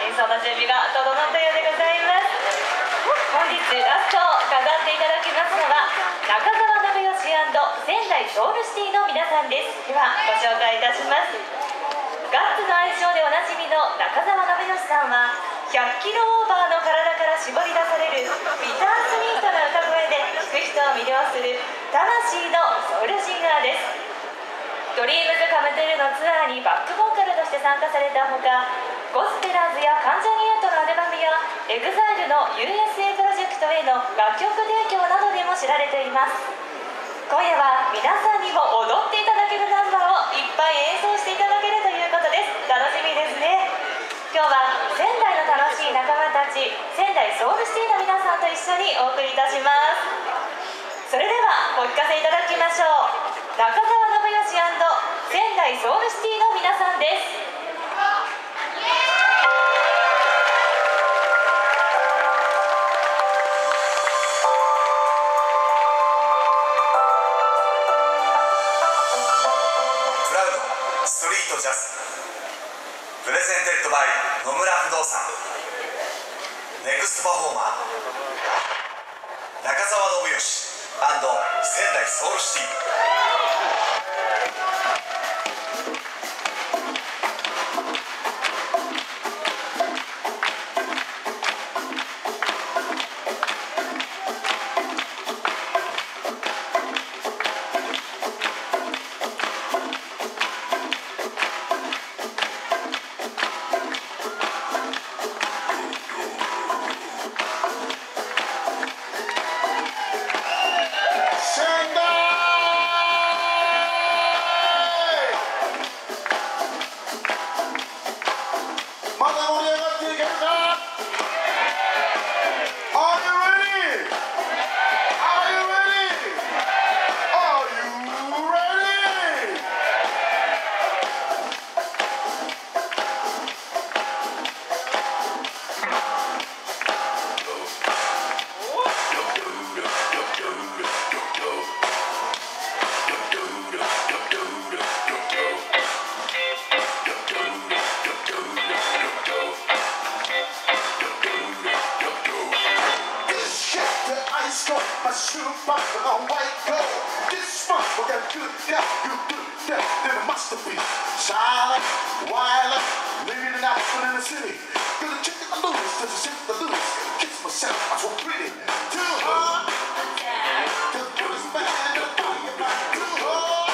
演奏の準備が整ったようでございます。本日ラストを飾っていただきますのは中澤信義仙台ソウルシティの皆さんです。ではご紹介いたします。ガッツの愛称でおなじみの中澤信義さんは100キロオーバーの体から絞り出されるビタースイートな歌声で聴く人を魅了する魂のソウルシンガーです。ドリームズカムトゥルーのツアーにバックボーカルとして参加されたほか、ゴスペラーズや関ジャニ∞のアルバムやEXILEの USA プロジェクトへの楽曲提供などでも知られています。今夜は皆さんにも踊っていただけるナンバーをいっぱい演奏していただけるということです。楽しみですね。今日は仙台の楽しい仲間たち、仙台ソウルシティの皆さんと一緒にお送りいたします。それではお聴かせいただきましょう。中澤信義仙台ソウルシティの皆さんです。 プラウドストリートジャズプレゼンテッドバイ野村不動産ネクストパフォーマー中澤信義仙台ソウルシティ。My shoebox on white gold. This funk for that good death, you good death, then it must be silent, wild, living it out in the city. Gonna check the loose, does it the loose? Kiss myself, I'm so pretty. Too hard, the first man, the fire back. Too hard,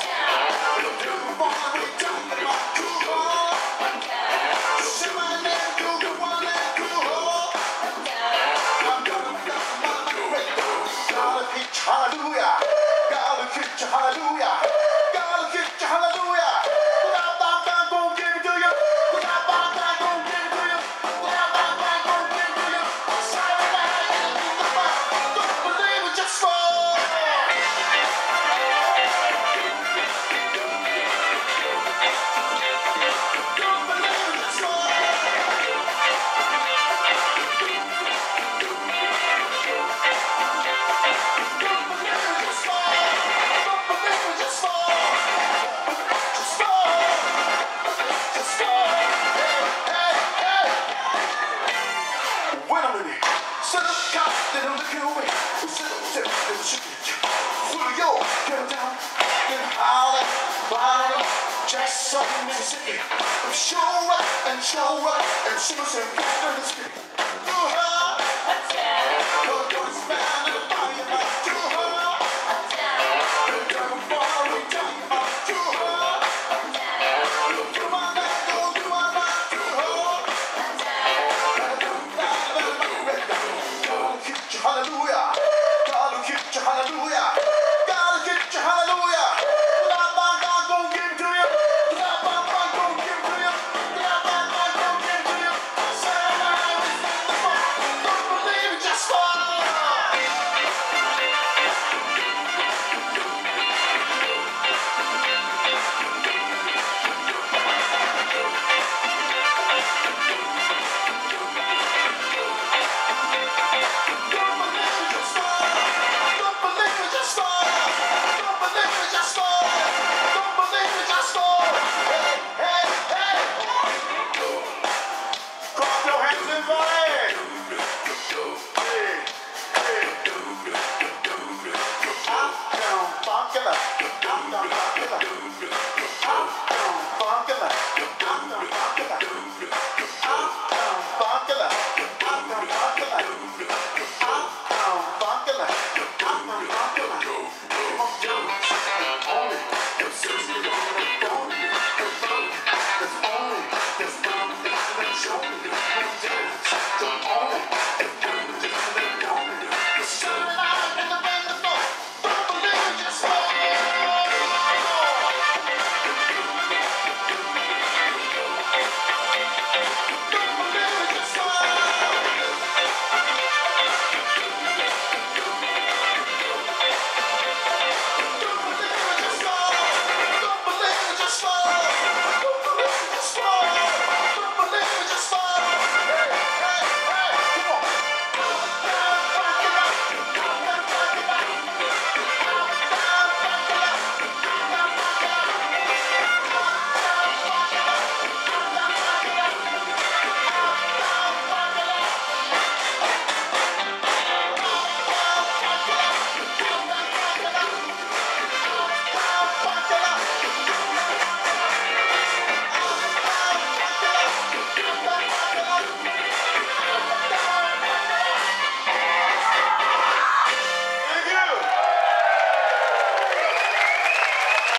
the different one we talking about. Too hard, shimmer and do the one and too hard. I'm gonna love my radio. Gotta get you hallelujah, gotta get you hallelujah, gotta get you hallelujah. Without that, I'm gonna give it to you. Without that, I'm gonna give it to you. Without that, I'm gonna give it to you. Silent night in the fire, don't believe it, just fall. Don't believe it, just fall. Jackson, Mississippi. Show up and show up and show us and get on the street. Too hard, you're going to spend the fire like too hard. You're going to fall, we tell you about too hard. You might not go, you might not too hard. Gotta get you hallelujah. Gotta get you hallelujah. Gotta get you hallelujah. everybody. Uptown Funkilla. Uptown Funkilla. Uptown Funkilla. Uptown Funkilla. Uptown Funkilla. Uptown Funkilla. Uptown Funkilla. Uptown Funkilla. Come on, Jones. Only. There's only. There's only. There's only.